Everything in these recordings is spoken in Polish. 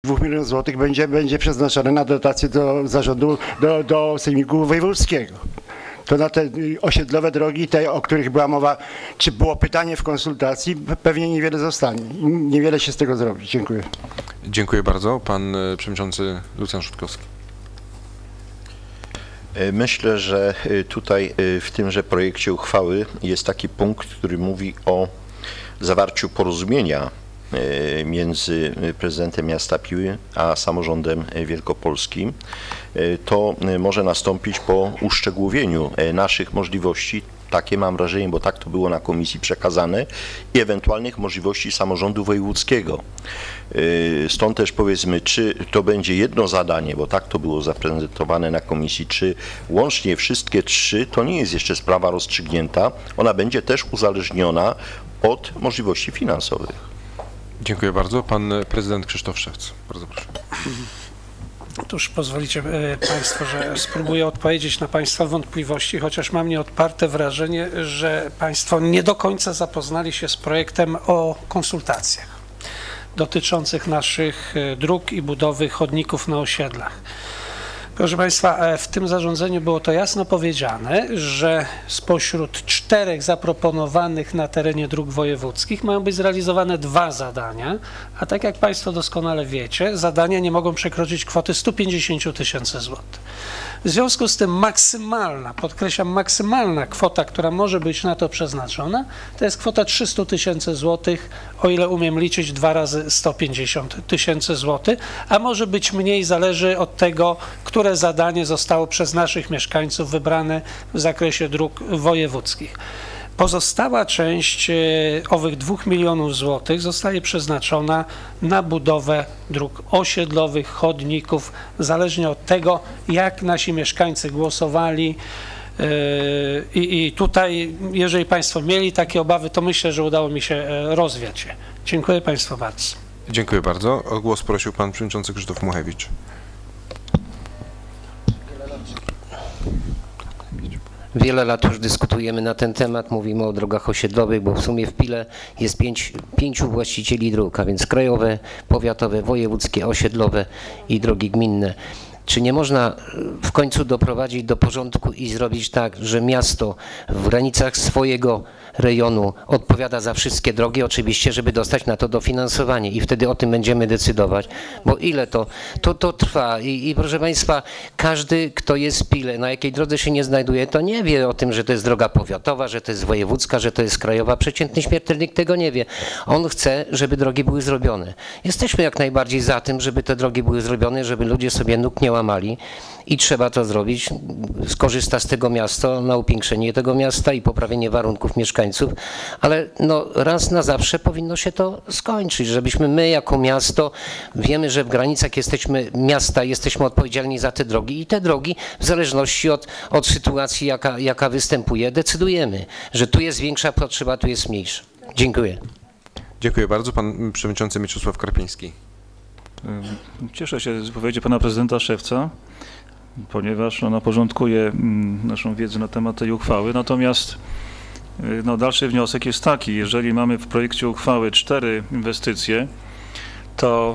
2 milionów złotych będzie przeznaczone na dotacje do zarządu, do Sejmiku Wojewódzkiego. To na te osiedlowe drogi, te, o których była mowa, czy było pytanie w konsultacji, pewnie niewiele zostanie. Niewiele się z tego zrobi. Dziękuję. Dziękuję bardzo. Pan przewodniczący Lucjan Szutkowski. Myślę, że tutaj w tymże projekcie uchwały jest taki punkt, który mówi o zawarciu porozumienia między prezydentem miasta Piły a samorządem wielkopolskim. To może nastąpić po uszczegółowieniu naszych możliwości, takie mam wrażenie, bo tak to było na komisji przekazane, i ewentualnych możliwości samorządu wojewódzkiego. Stąd też powiedzmy, czy to będzie jedno zadanie, bo tak to było zaprezentowane na komisji, czy łącznie wszystkie trzy, to nie jest jeszcze sprawa rozstrzygnięta. Ona będzie też uzależniona od możliwości finansowych. Dziękuję bardzo. Pan prezydent Krzysztof Szewc. Bardzo proszę. Otóż pozwolicie Państwo, że spróbuję odpowiedzieć na Państwa wątpliwości, chociaż mam nieodparte wrażenie, że Państwo nie do końca zapoznali się z projektem o konsultacjach dotyczących naszych dróg i budowy chodników na osiedlach. Proszę Państwa, w tym zarządzeniu było to jasno powiedziane, że spośród 4 zaproponowanych na terenie dróg wojewódzkich mają być zrealizowane 2 zadania, a tak jak Państwo doskonale wiecie, zadania nie mogą przekroczyć kwoty 150 000 złotych. W związku z tym maksymalna, podkreślam, maksymalna kwota, która może być na to przeznaczona, to jest kwota 300 000 złotych, o ile umiem liczyć 2 razy 150 000 złotych, a może być mniej, zależy od tego, które zadanie zostało przez naszych mieszkańców wybrane w zakresie dróg wojewódzkich. Pozostała część owych 2 milionów złotych zostaje przeznaczona na budowę dróg osiedlowych, chodników, zależnie od tego, jak nasi mieszkańcy głosowali. I tutaj, jeżeli Państwo mieli takie obawy, to myślę, że udało mi się rozwiać je. Dziękuję Państwu bardzo. Dziękuję bardzo. O głos prosił pan przewodniczący Krzysztof Muchewicz. Wiele lat już dyskutujemy na ten temat, mówimy o drogach osiedlowych, bo w sumie w Pile jest 5 właścicieli dróg, a więc krajowe, powiatowe, wojewódzkie, osiedlowe i drogi gminne. Czy nie można w końcu doprowadzić do porządku i zrobić tak, że miasto w granicach swojego rejonu odpowiada za wszystkie drogi, oczywiście, żeby dostać na to dofinansowanie i wtedy o tym będziemy decydować, bo ile to trwa i proszę Państwa, każdy, kto jest w Pile, na jakiej drodze się nie znajduje, to nie wie o tym, że to jest droga powiatowa, że to jest wojewódzka, że to jest krajowa. Przeciętny śmiertelnik tego nie wie. On chce, żeby drogi były zrobione. Jesteśmy jak najbardziej za tym, żeby te drogi były zrobione, żeby ludzie sobie nóg nie łamali i trzeba to zrobić. Skorzysta z tego miasto na upiększenie tego miasta i poprawienie warunków mieszkańców, ale no raz na zawsze powinno się to skończyć, żebyśmy my jako miasto, wiemy, że w granicach miasta jesteśmy odpowiedzialni za te drogi i te drogi w zależności od sytuacji, jaka występuje, decydujemy, że tu jest większa potrzeba, tu jest mniejsza. Dziękuję. Dziękuję bardzo. Pan przewodniczący Mieczysław Karpiński. Cieszę się z wypowiedzi pana prezydenta Szewca, ponieważ ona porządkuje naszą wiedzę na temat tej uchwały. Natomiast no, dalszy wniosek jest taki, jeżeli mamy w projekcie uchwały 4 inwestycje, to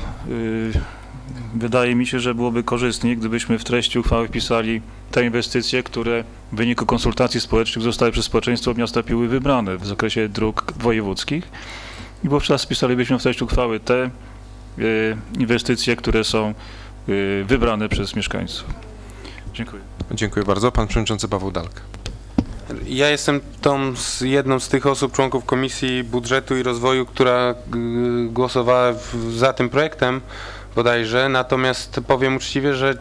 wydaje mi się, że byłoby korzystniej, gdybyśmy w treści uchwały wpisali te inwestycje, które w wyniku konsultacji społecznych zostały przez społeczeństwo miasta Piły wybrane w zakresie dróg wojewódzkich i wówczas wpisalibyśmy w treść uchwały te inwestycje, które są wybrane przez mieszkańców. Dziękuję. Dziękuję bardzo. Pan przewodniczący Paweł Dalk. Ja jestem jedną z tych osób, członków Komisji Budżetu i Rozwoju, która głosowała za tym projektem bodajże, natomiast powiem uczciwie, że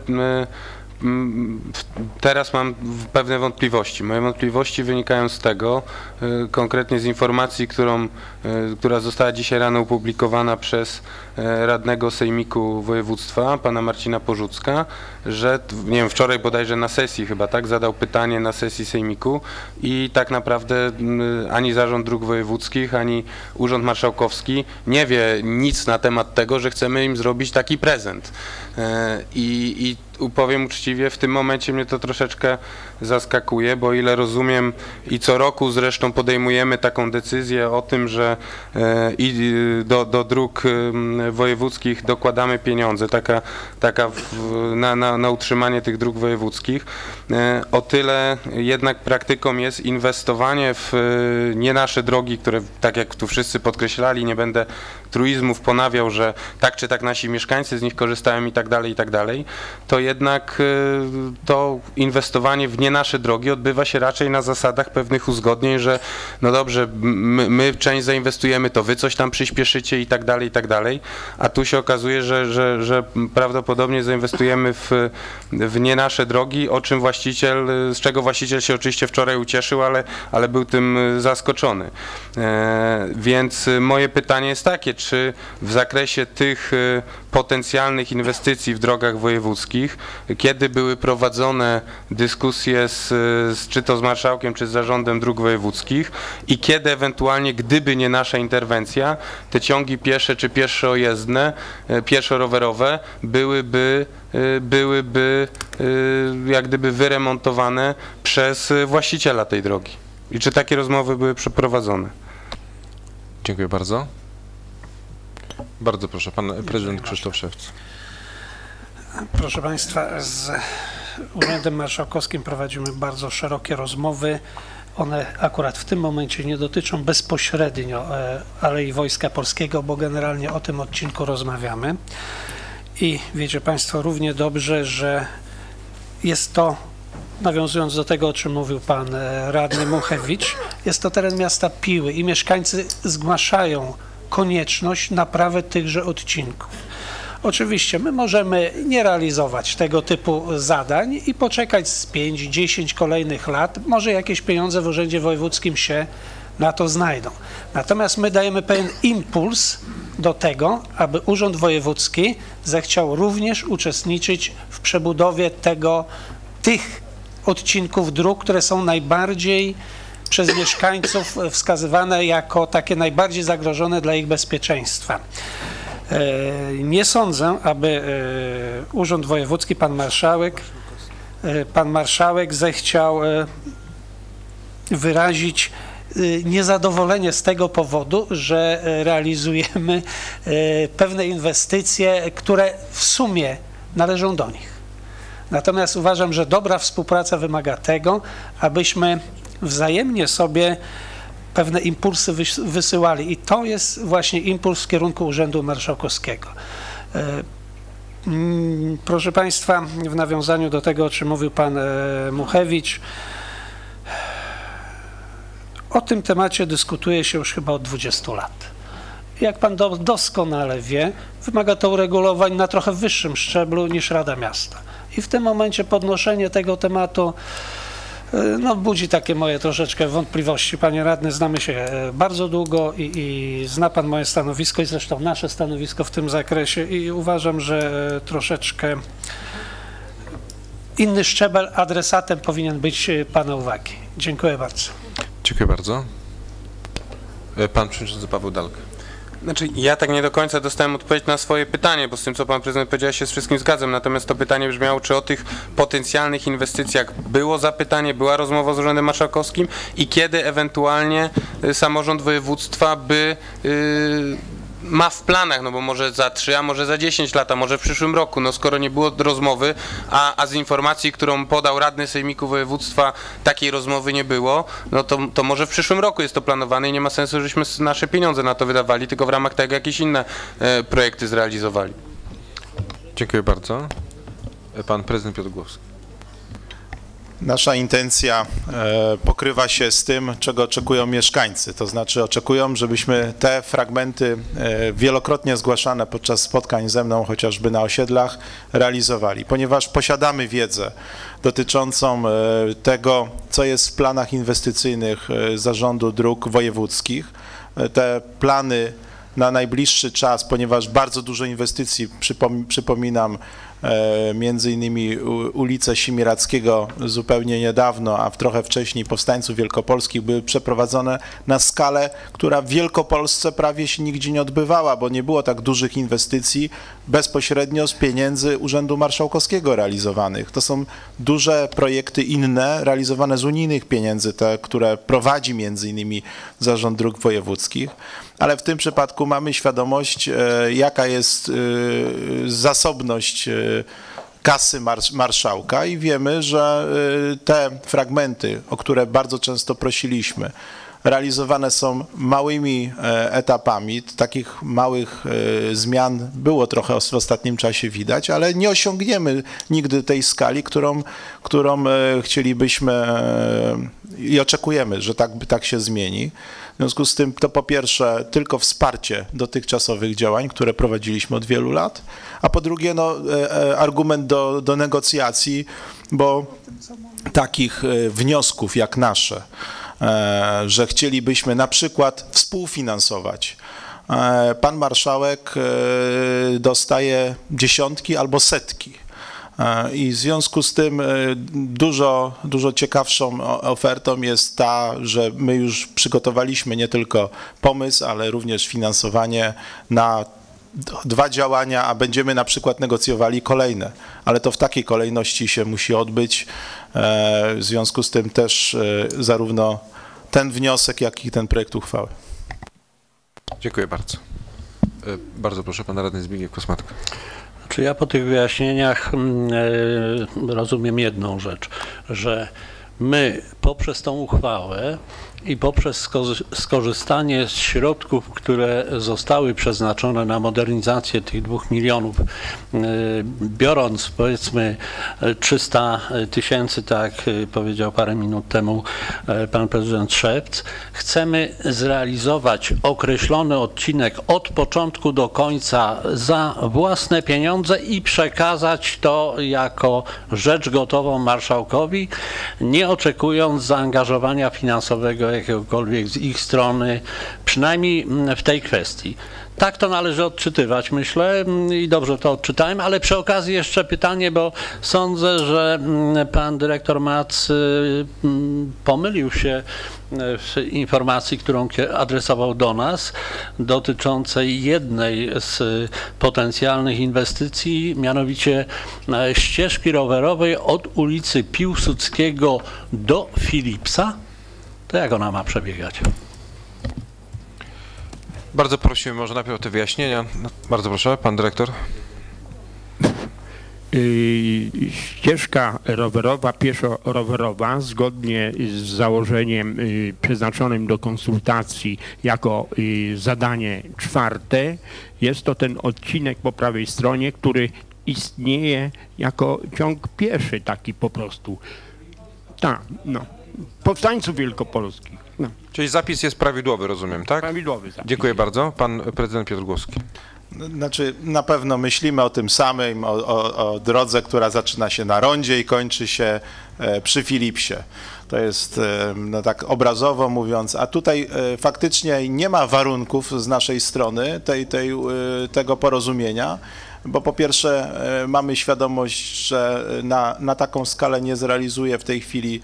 teraz mam pewne wątpliwości. Moje wątpliwości wynikają z tego, konkretnie z informacji, która została dzisiaj rano opublikowana przez radnego Sejmiku Województwa, pana Marcina Porzucka, że, nie wiem, wczoraj bodajże na sesji chyba, tak, zadał pytanie na sesji Sejmiku i tak naprawdę ani Zarząd Dróg Wojewódzkich, ani Urząd Marszałkowski nie wie nic na temat tego, że chcemy im zrobić taki prezent. I powiem uczciwie, w tym momencie mnie to troszeczkę zaskakuje, bo o ile rozumiem i co roku zresztą podejmujemy taką decyzję o tym, że i do dróg wojewódzkich dokładamy pieniądze, na utrzymanie tych dróg wojewódzkich. O tyle jednak praktyką jest inwestowanie w nie nasze drogi, które, tak jak tu wszyscy podkreślali, nie będę truizmów ponawiał, że tak czy tak nasi mieszkańcy z nich korzystają i tak dalej, to jednak to inwestowanie w nie nasze drogi odbywa się raczej na zasadach pewnych uzgodnień, że no dobrze, my część zainwestujemy, to wy coś tam przyspieszycie i tak dalej, a tu się okazuje, że prawdopodobnie zainwestujemy w nie nasze drogi, z czego właściciel się oczywiście wczoraj ucieszył, ale był tym zaskoczony. Więc moje pytanie jest takie, czy w zakresie tych potencjalnych inwestycji w drogach wojewódzkich, kiedy były prowadzone dyskusje czy to z marszałkiem, czy z zarządem dróg wojewódzkich i kiedy ewentualnie, gdyby nie nasza interwencja, te ciągi piesze czy pieszo-jezdne, pieszo-rowerowe byłyby jak gdyby wyremontowane przez właściciela tej drogi. I czy takie rozmowy były przeprowadzone? Dziękuję bardzo. Bardzo proszę, pan prezydent Krzysztof Szewc. Proszę Państwa, z Urzędem Marszałkowskim prowadzimy bardzo szerokie rozmowy. One akurat w tym momencie nie dotyczą bezpośrednio Alei Wojska Polskiego, bo generalnie o tym odcinku rozmawiamy. I wiecie Państwo równie dobrze, że jest to, nawiązując do tego, o czym mówił pan radny Muchewicz, jest to teren miasta Piły i mieszkańcy zgłaszają konieczność naprawy tychże odcinków. Oczywiście my możemy nie realizować tego typu zadań i poczekać z 5-10 kolejnych lat, może jakieś pieniądze w Urzędzie Wojewódzkim się na to znajdą. Natomiast my dajemy pewien impuls do tego, aby Urząd Wojewódzki zechciał również uczestniczyć w przebudowie tych odcinków dróg, które są najbardziej przez mieszkańców wskazywane jako takie najbardziej zagrożone dla ich bezpieczeństwa. Nie sądzę, aby Urząd Wojewódzki, pan marszałek zechciał wyrazić niezadowolenie z tego powodu, że realizujemy pewne inwestycje, które w sumie należą do nich. Natomiast uważam, że dobra współpraca wymaga tego, abyśmy wzajemnie sobie pewne impulsy wysyłali i to jest właśnie impuls w kierunku Urzędu Marszałkowskiego. Proszę Państwa, w nawiązaniu do tego, o czym mówił pan Muchewicz, o tym temacie dyskutuje się już chyba od 20 lat. Jak pan doskonale wie, wymaga to uregulowań na trochę wyższym szczeblu niż Rada Miasta. I w tym momencie podnoszenie tego tematu no, budzi takie moje troszeczkę wątpliwości. Panie radny, znamy się bardzo długo i zna pan moje stanowisko i zresztą nasze stanowisko w tym zakresie i uważam, że troszeczkę inny szczebel, adresatem powinien być pana uwagi. Dziękuję bardzo. Dziękuję bardzo. Pan przewodniczący Paweł Dalk. Znaczy, ja tak nie do końca dostałem odpowiedź na swoje pytanie, bo z tym, co pan prezydent powiedział, ja się z wszystkim zgadzam. Natomiast to pytanie brzmiało, czy o tych potencjalnych inwestycjach było zapytanie, była rozmowa z Urzędem Marszałkowskim i kiedy ewentualnie samorząd województwa ma w planach, no bo może za 3, a może za 10 lat, a może w przyszłym roku, no skoro nie było rozmowy, a z informacji, którą podał radny Sejmiku Województwa, takiej rozmowy nie było, no to może w przyszłym roku jest to planowane i nie ma sensu, żeśmy nasze pieniądze na to wydawali, tylko w ramach tego jakieś inne projekty zrealizowali. Dziękuję bardzo. Pan prezydent Piotr Głowski. Nasza intencja pokrywa się z tym, czego oczekują mieszkańcy, to znaczy oczekują, żebyśmy te fragmenty wielokrotnie zgłaszane podczas spotkań ze mną, chociażby na osiedlach, realizowali, ponieważ posiadamy wiedzę dotyczącą tego, co jest w planach inwestycyjnych Zarządu Dróg Wojewódzkich. Te plany na najbliższy czas, ponieważ bardzo dużo inwestycji, przypominam, między innymi ulicę Simirackiego zupełnie niedawno, a trochę wcześniej Powstańców Wielkopolskich były przeprowadzone na skalę, która w Wielkopolsce prawie się nigdzie nie odbywała, bo nie było tak dużych inwestycji bezpośrednio z pieniędzy Urzędu Marszałkowskiego realizowanych. To są duże projekty inne, realizowane z unijnych pieniędzy, te, które prowadzi między innymi Zarząd Dróg Wojewódzkich, ale w tym przypadku mamy świadomość, jaka jest zasobność kasy marszałka i wiemy, że te fragmenty, o które bardzo często prosiliśmy, realizowane są małymi etapami. Takich małych zmian było trochę w ostatnim czasie widać, ale nie osiągniemy nigdy tej skali, którą chcielibyśmy i oczekujemy, że tak się zmieni. W związku z tym to po pierwsze tylko wsparcie dotychczasowych działań, które prowadziliśmy od wielu lat, a po drugie no, argument do negocjacji, bo takich wniosków jak nasze, że chcielibyśmy na przykład współfinansować. Pan marszałek dostaje dziesiątki albo setki. I w związku z tym dużo ciekawszą ofertą jest ta, że my już przygotowaliśmy nie tylko pomysł, ale również finansowanie na 2 działania, a będziemy na przykład negocjowali kolejne, ale to w takiej kolejności się musi odbyć. W związku z tym też zarówno ten wniosek, jak i ten projekt uchwały. Dziękuję bardzo. Bardzo proszę, pan radny Zbigniew Kosmatka. Czy ja po tych wyjaśnieniach rozumiem jedną rzecz, że my poprzez tą uchwałę i poprzez skorzystanie z środków, które zostały przeznaczone na modernizację tych 2 milionów, biorąc powiedzmy 300 000, tak powiedział parę minut temu pan prezydent Szewc, chcemy zrealizować określony odcinek od początku do końca za własne pieniądze i przekazać to jako rzecz gotową marszałkowi, nie oczekując zaangażowania finansowego jakiegokolwiek z ich strony, przynajmniej w tej kwestii. Tak to należy odczytywać, myślę, i dobrze to odczytałem, ale przy okazji jeszcze pytanie, bo sądzę, że pan dyrektor Mac pomylił się w informacji, którą adresował do nas, dotyczącej jednej z potencjalnych inwestycji, mianowicie ścieżki rowerowej od ulicy Piłsudskiego do Philipsa. To jak ona ma przebiegać? Bardzo prosimy może najpierw o te wyjaśnienia. No, bardzo proszę, pan dyrektor. Ścieżka rowerowa, pieszo-rowerowa, zgodnie z założeniem przeznaczonym do konsultacji jako zadanie 4, jest to ten odcinek po prawej stronie, który istnieje jako ciąg pieszy taki po prostu. Tak, no. Powstańców wielkopolskich. No. Czyli zapis jest prawidłowy, rozumiem, tak? Prawidłowy zapis. Dziękuję bardzo. Pan prezydent Piotr Głoski. Znaczy, na pewno myślimy o tym samym, o drodze, która zaczyna się na rondzie i kończy się przy Philipsie. To jest, no tak obrazowo mówiąc, a tutaj faktycznie nie ma warunków z naszej strony tego porozumienia, bo po pierwsze mamy świadomość, że na taką skalę nie zrealizuje w tej chwili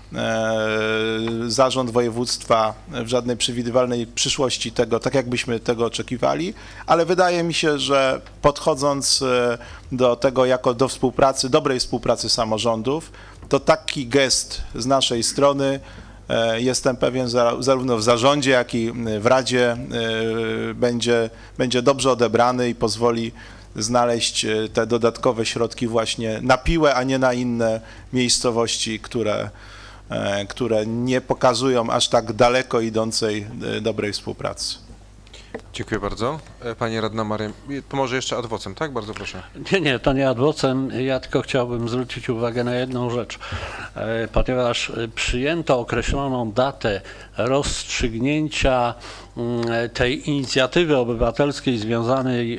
zarząd województwa w żadnej przewidywalnej przyszłości tego, tak jakbyśmy tego oczekiwali, ale wydaje mi się, że podchodząc do tego jako do współpracy, dobrej współpracy samorządów, to taki gest z naszej strony, jestem pewien, zarówno w zarządzie, jak i w Radzie będzie dobrze odebrany i pozwoli znaleźć te dodatkowe środki właśnie na Piłę, a nie na inne miejscowości, które nie pokazują aż tak daleko idącej dobrej współpracy. Dziękuję bardzo. Pani radna Maria, to może jeszcze ad vocem, tak? Bardzo proszę. Nie, to nie ad vocem. Ja tylko chciałbym zwrócić uwagę na jedną rzecz. Ponieważ przyjęto określoną datę rozstrzygnięcia tej inicjatywy obywatelskiej związanej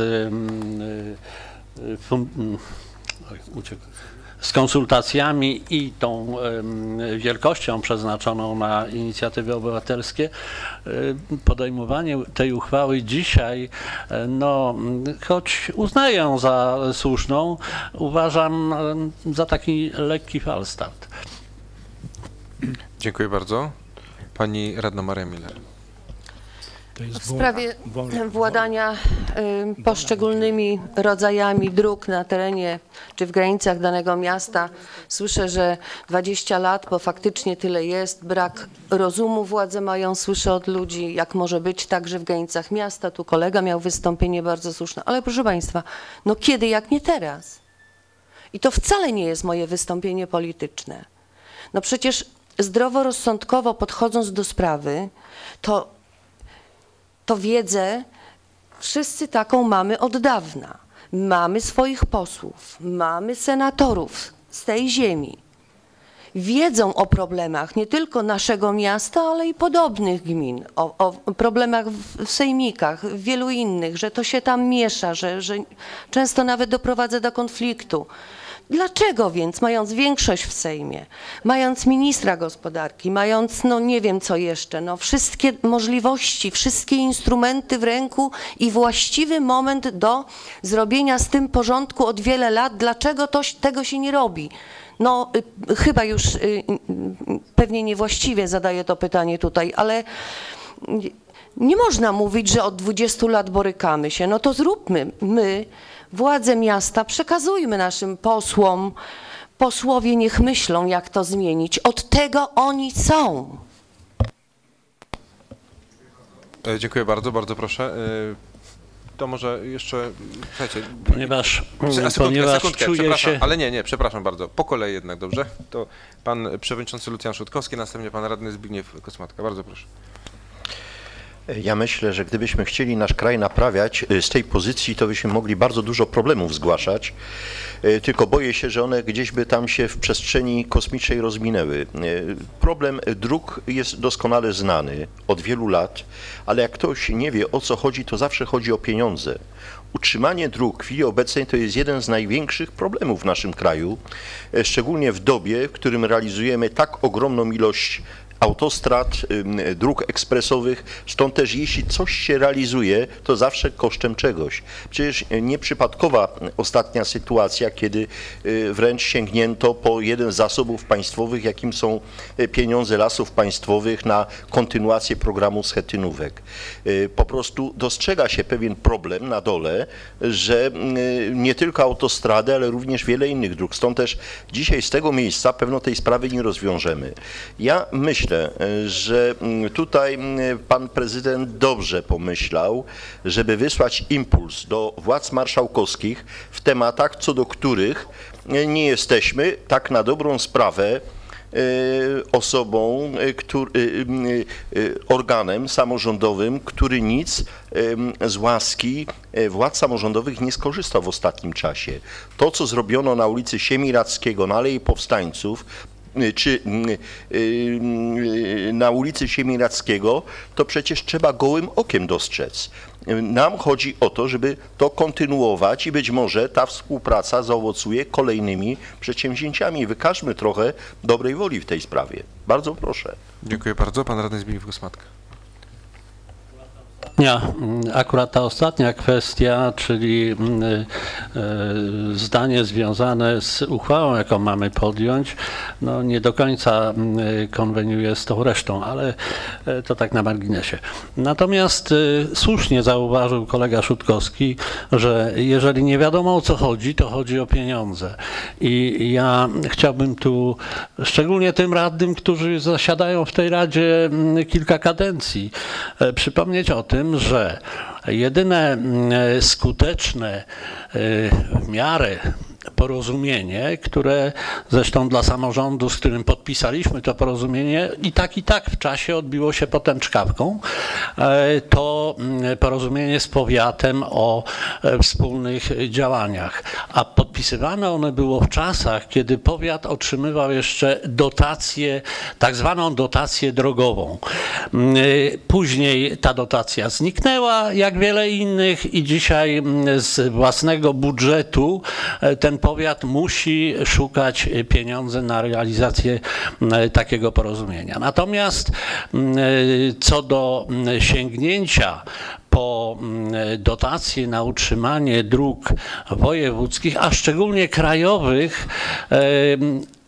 z konsultacjami i tą wielkością przeznaczoną na inicjatywy obywatelskie, podejmowanie tej uchwały dzisiaj, no, choć uznaję ją za słuszną, uważam za taki lekki falstart. Dziękuję bardzo. Pani radna Maria Miller. To jest W sprawie władania poszczególnymi rodzajami dróg na terenie czy w granicach danego miasta słyszę, że 20 lat, bo faktycznie tyle jest, brak rozumu władze mają, słyszę od ludzi, jak może być także w granicach miasta. Tu kolega miał wystąpienie bardzo słuszne, ale proszę Państwa, no kiedy jak nie teraz? I to wcale nie jest moje wystąpienie polityczne. No przecież zdroworozsądkowo podchodząc do sprawy, to wiedzę wszyscy taką mamy od dawna. Mamy swoich posłów, mamy senatorów z tej ziemi. Wiedzą o problemach nie tylko naszego miasta, ale i podobnych gmin, o problemach w sejmikach, w wielu innych, że to się tam miesza, że często nawet doprowadza do konfliktu. Dlaczego więc, mając większość w Sejmie, mając ministra gospodarki, mając, no nie wiem co jeszcze, no wszystkie możliwości, wszystkie instrumenty w ręku i właściwy moment do zrobienia z tym porządku od wiele lat, dlaczego tego się nie robi? No chyba już pewnie niewłaściwie zadaję to pytanie tutaj, ale nie można mówić, że od 20 lat borykamy się. No to zróbmy my, władze miasta, przekazujmy naszym posłom. Posłowie niech myślą, jak to zmienić. Od tego oni są. Dziękuję bardzo, bardzo proszę. To może jeszcze, słuchajcie, ponieważ sekundkę, czuję się... Ale nie, przepraszam bardzo, po kolei jednak, dobrze? To pan przewodniczący Lucjan Szutkowski, następnie pan radny Zbigniew Kosmatka. Bardzo proszę. Ja myślę, że gdybyśmy chcieli nasz kraj naprawiać z tej pozycji, to byśmy mogli bardzo dużo problemów zgłaszać, tylko boję się, że one gdzieś by tam się w przestrzeni kosmicznej rozminęły. Problem dróg jest doskonale znany od wielu lat, ale jak ktoś nie wie, o co chodzi, to zawsze chodzi o pieniądze. Utrzymanie dróg w chwili obecnej to jest jeden z największych problemów w naszym kraju, szczególnie w dobie, w którym realizujemy tak ogromną ilość autostrad, dróg ekspresowych, stąd też jeśli coś się realizuje, to zawsze kosztem czegoś. Przecież nieprzypadkowa ostatnia sytuacja, kiedy wręcz sięgnięto po jeden z zasobów państwowych, jakim są pieniądze Lasów Państwowych na kontynuację programu schetynówek. Po prostu dostrzega się pewien problem na dole, że nie tylko autostrady, ale również wiele innych dróg. Stąd też dzisiaj z tego miejsca pewno tej sprawy nie rozwiążemy. Ja myślę, że tutaj pan prezydent dobrze pomyślał, żeby wysłać impuls do władz marszałkowskich w tematach, co do których nie jesteśmy tak na dobrą sprawę osobą, organem samorządowym, który nic z łaski władz samorządowych nie skorzystał w ostatnim czasie. To, co zrobiono na ulicy Siemiradzkiego, na Alei Powstańców, czy na ulicy Siemiradzkiego, to przecież trzeba gołym okiem dostrzec. Nam chodzi o to, żeby to kontynuować i być może ta współpraca zaowocuje kolejnymi przedsięwzięciami. Wykażmy trochę dobrej woli w tej sprawie. Bardzo proszę. Dziękuję bardzo. Pan radny Zbigniew Kosmatka. Akurat ta ostatnia kwestia, czyli zdanie związane z uchwałą, jaką mamy podjąć, no nie do końca konweniuje z tą resztą, ale to tak na marginesie. Natomiast słusznie zauważył kolega Szutkowski, że jeżeli nie wiadomo o co chodzi, to chodzi o pieniądze. I ja chciałbym tu, szczególnie tym radnym, którzy zasiadają w tej Radzie kilka kadencji, przypomnieć o tym, że jedyne skuteczne w miarę porozumienie, które zresztą dla samorządu, z którym podpisaliśmy to porozumienie, i tak w czasie odbiło się potem czkawką, to porozumienie z powiatem o wspólnych działaniach. A podpisywane one było w czasach, kiedy powiat otrzymywał jeszcze dotację, tak zwaną dotację drogową. Później ta dotacja zniknęła, jak wiele innych, i dzisiaj z własnego budżetu ten powiat musi szukać pieniędzy na realizację takiego porozumienia. Natomiast co do sięgnięcia po dotacje na utrzymanie dróg wojewódzkich, a szczególnie krajowych,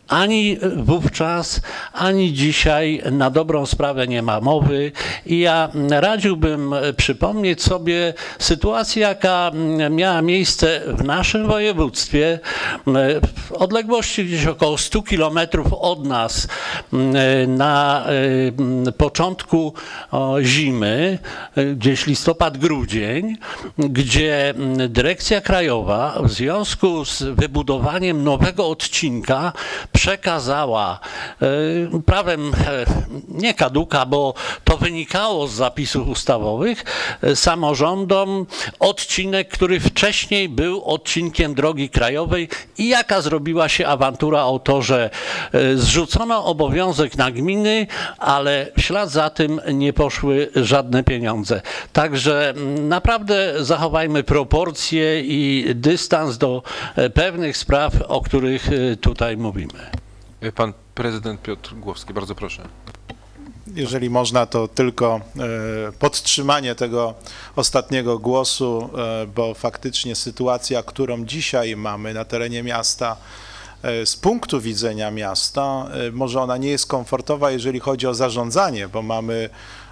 Ani wówczas, ani dzisiaj na dobrą sprawę nie ma mowy i ja radziłbym przypomnieć sobie sytuację, jaka miała miejsce w naszym województwie, w odległości gdzieś około 100 kilometrów od nas na początku zimy, gdzieś listopad, grudzień, gdzie Dyrekcja Krajowa w związku z wybudowaniem nowego odcinka przekazała prawem nie kaduka, bo to wynikało z zapisów ustawowych, samorządom odcinek, który wcześniej był odcinkiem drogi krajowej i jaka zrobiła się awantura o to, że zrzucono obowiązek na gminy, ale w ślad za tym nie poszły żadne pieniądze. Także naprawdę zachowajmy proporcje i dystans do pewnych spraw, o których tutaj mówimy. Pan prezydent Piotr Głowski, bardzo proszę. Jeżeli można, to tylko podtrzymanie tego ostatniego głosu, bo faktycznie sytuacja, którą dzisiaj mamy na terenie miasta, z punktu widzenia miasta, może ona nie jest komfortowa, jeżeli chodzi o zarządzanie, bo mamy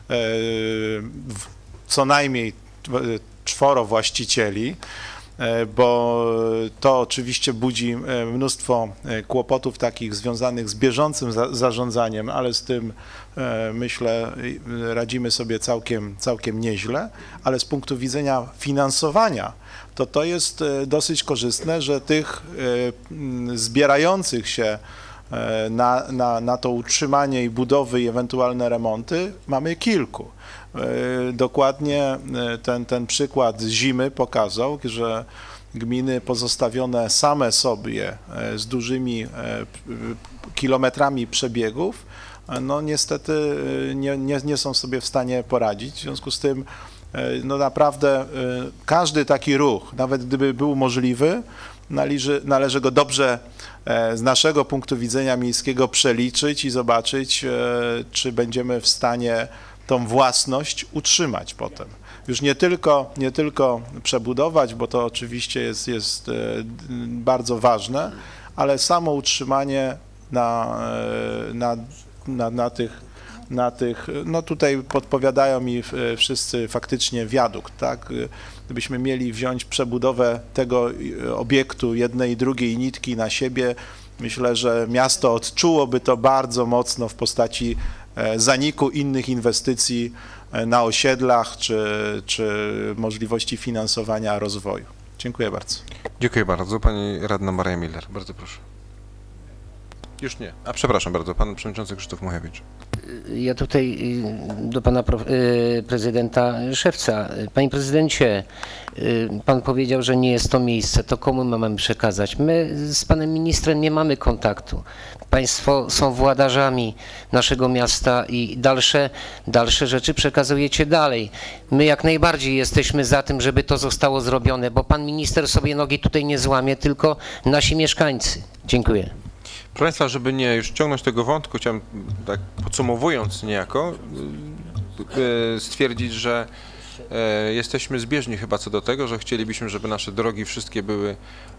co najmniej 4 właścicieli, bo to oczywiście budzi mnóstwo kłopotów takich związanych z bieżącym zarządzaniem, ale z tym myślę radzimy sobie całkiem nieźle, ale z punktu widzenia finansowania to jest dosyć korzystne, że tych zbierających się na to utrzymanie i budowy i ewentualne remonty mamy kilku. Dokładnie ten przykład z zimy pokazał, że gminy pozostawione same sobie z dużymi kilometrami przebiegów, no niestety nie są sobie w stanie poradzić. W związku z tym no naprawdę każdy taki ruch, nawet gdyby był możliwy, należy go dobrze z naszego punktu widzenia miejskiego przeliczyć i zobaczyć, czy będziemy w stanie tą własność utrzymać potem. Już nie tylko przebudować, bo to oczywiście jest bardzo ważne, ale samo utrzymanie na tych, no tutaj podpowiadają mi wszyscy faktycznie wiadukt, tak? Gdybyśmy mieli wziąć przebudowę tego obiektu, jednej i drugiej nitki na siebie, myślę, że miasto odczułoby to bardzo mocno w postaci zaniku innych inwestycji na osiedlach czy możliwości finansowania rozwoju. Dziękuję bardzo. Dziękuję bardzo. Pani radna Maria Miller, bardzo proszę. Już nie. A przepraszam bardzo, pan przewodniczący Krzysztof Muchewicz. Ja tutaj do pana prezydenta Szewca. Panie prezydencie, pan powiedział, że nie jest to miejsce. To komu mamy przekazać? My z panem ministrem nie mamy kontaktu. Państwo są władarzami naszego miasta i dalsze rzeczy przekazujecie dalej. My jak najbardziej jesteśmy za tym, żeby to zostało zrobione, bo pan minister sobie nogi tutaj nie złamie, tylko nasi mieszkańcy. Dziękuję. Proszę Państwa, żeby nie już ciągnąć tego wątku, chciałem tak podsumowując niejako stwierdzić, że jesteśmy zbieżni chyba co do tego, że chcielibyśmy, żeby nasze drogi wszystkie były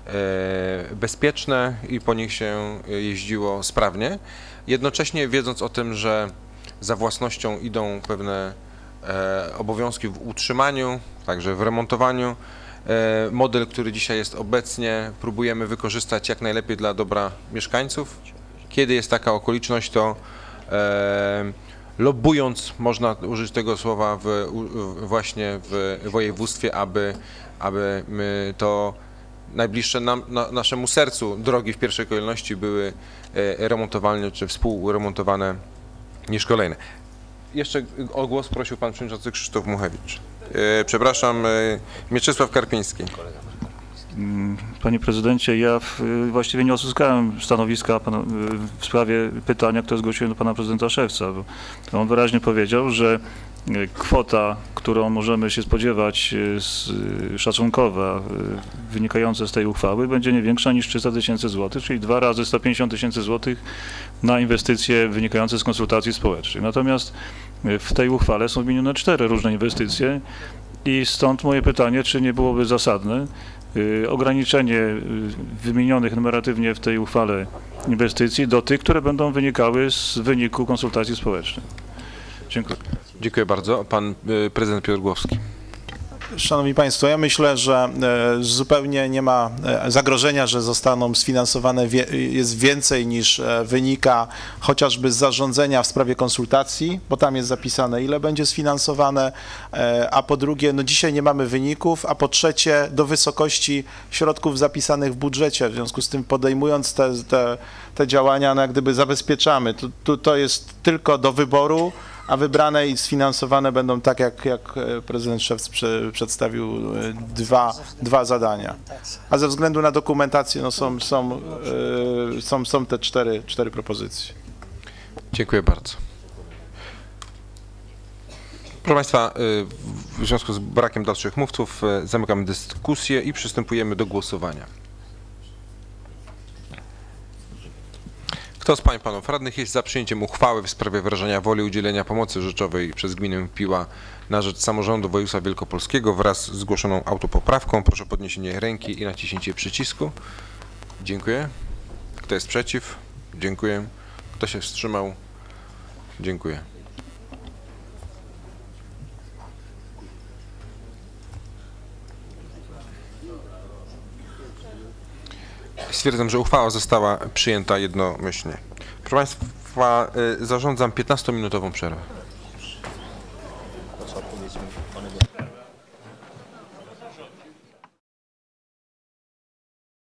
bezpieczne i po nich się jeździło sprawnie. Jednocześnie wiedząc o tym, że za własnością idą pewne obowiązki w utrzymaniu, także w remontowaniu. Model, który dzisiaj jest obecnie, próbujemy wykorzystać jak najlepiej dla dobra mieszkańców. Kiedy jest taka okoliczność, to lobbując, można użyć tego słowa właśnie w województwie, aby to najbliższe naszemu sercu drogi w pierwszej kolejności były remontowalne czy współremontowane niż kolejne. Jeszcze o głos prosił pan przewodniczący Krzysztof Muchewicz. Przepraszam, Mieczysław Karpiński. Panie prezydencie, ja właściwie nie uzyskałem stanowiska w sprawie pytania, które zgłosiłem do pana prezydenta Szewca. Bo on wyraźnie powiedział, że kwota, którą możemy się spodziewać szacunkowa wynikająca z tej uchwały, będzie nie większa niż 300 000 złotych, czyli 2 razy 150 000 złotych na inwestycje wynikające z konsultacji społecznych. Natomiast w tej uchwale są wymienione 4 różne inwestycje i stąd moje pytanie, czy nie byłoby zasadne ograniczenie wymienionych numeratywnie w tej uchwale inwestycji do tych, które będą wynikały z wyniku konsultacji społecznych. Dziękuję. Dziękuję bardzo. Pan prezydent Piotr Głowski. Szanowni Państwo, ja myślę, że zupełnie nie ma zagrożenia, że zostaną sfinansowane, jest więcej niż wynika chociażby z zarządzenia w sprawie konsultacji, bo tam jest zapisane, ile będzie sfinansowane, a po drugie, no dzisiaj nie mamy wyników, a po trzecie, do wysokości środków zapisanych w budżecie, w związku z tym podejmując te działania, no jak gdyby zabezpieczamy, to jest tylko do wyboru, a wybrane i sfinansowane będą tak, jak prezydent Szewc przedstawił dwa zadania. A ze względu na dokumentację no są te cztery propozycje. Dziękuję bardzo. Proszę Państwa, w związku z brakiem dalszych mówców zamykamy dyskusję i przystępujemy do głosowania. Kto z Pań i Panów Radnych jest za przyjęciem uchwały w sprawie wyrażenia woli udzielenia pomocy rzeczowej przez gminę Piła na rzecz samorządu województwa wielkopolskiego wraz z zgłoszoną autopoprawką? Proszę o podniesienie ręki i naciśnięcie przycisku. Dziękuję. Kto jest przeciw? Dziękuję. Kto się wstrzymał? Dziękuję. Stwierdzam, że uchwała została przyjęta jednomyślnie. Proszę Państwa, zarządzam 15-minutową przerwę.